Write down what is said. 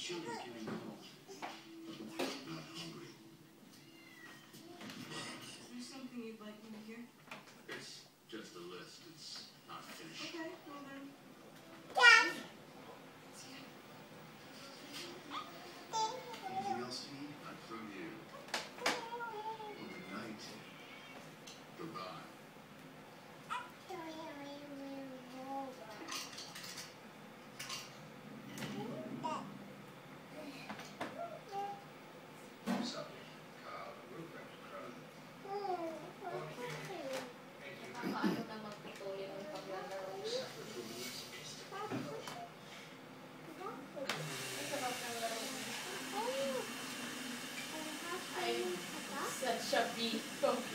children getting cold. Not hungry. Is there something you'd like me to hear? It's just a list. It's not finished. Okay, well then. Anything else you need? Not from you. Well, good night. Goodbye. Sabi, we're back to crowd. Nakakaano na magputulin ng paglalaro. Ang sarap ng laro. I'm such a big